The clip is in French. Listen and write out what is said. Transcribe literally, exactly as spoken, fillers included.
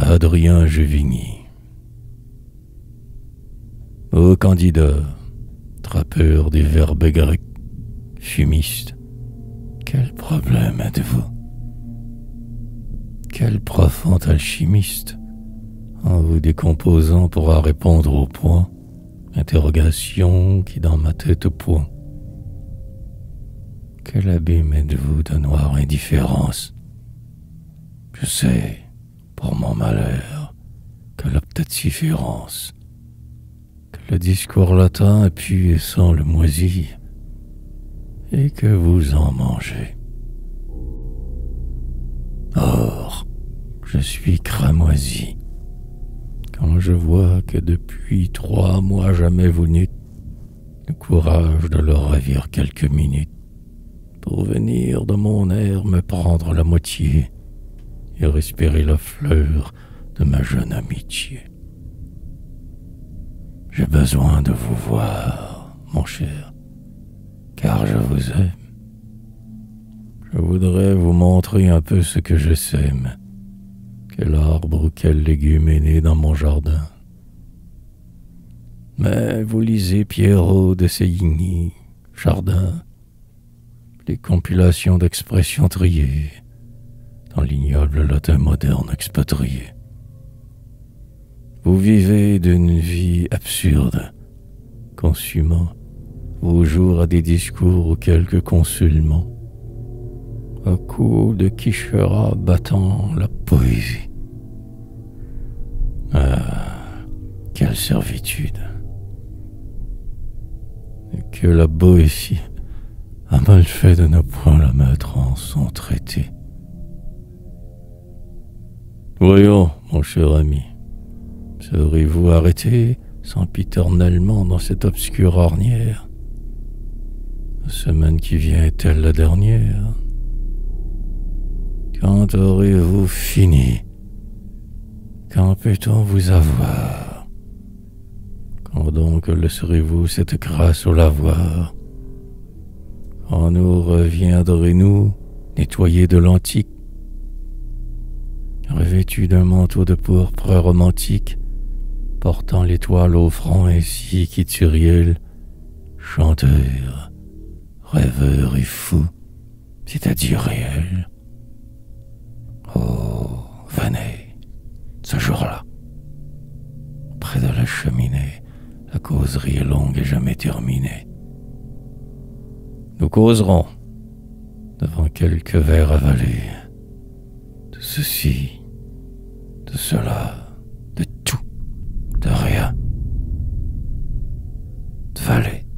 Adrien Juvigny. Ô candidat, trappeur des verbes grecs, fumiste, quel problème êtes-vous? Quel profond alchimiste, en vous décomposant pourra répondre au point, interrogation qui dans ma tête point. Quel abîme êtes-vous de noire indifférence? Je sais, pour mon malheur, que l'optatiférence, que le discours latin appuie et sent le moisi, et que vous en mangez. Or, je suis cramoisi, quand je vois que depuis trois mois jamais vous n'eûtes le courage de leur ravir quelques minutes, pour venir de mon air me prendre la moitié et respirer la fleur de ma jeune amitié. J'ai besoin de vous voir, mon cher, car je vous aime. Je voudrais vous montrer un peu ce que je sème, quel arbre ou quel légume est né dans mon jardin. Mais vous lisez Pierrot de Sévigny, Chardin, les compilations d'expressions triées dans l'ignoble latin moderne expatrié. Vous vivez d'une vie absurde, consumant vos jours à des discours ou quelques consulments, à coups de quichera battant la poésie. Ah, quelle servitude! Et que la Boétie a mal fait de ne point la mettre en son traité. Voyons, mon cher ami, serez-vous arrêté sempiternellement dans cette obscure ornière? La semaine qui vient est-elle la dernière? Quand aurez-vous fini? Quand peut-on vous avoir? Quand donc laisserez-vous cette grâce au lavoir? Quand nous reviendrez-nous nettoyés de l'antique, revêtus d'un manteau de pourpre romantique, portant l'étoile au front ainsi qu'Ithuriel, chanteur, rêveur et fou, c'est-à-dire réel. Oh, venez, ce jour-là, près de la cheminée, la causerie est longue et jamais terminée. Nous causerons, devant quelques verres avalés, de ceci, de cela, de tout, de rien, de valet.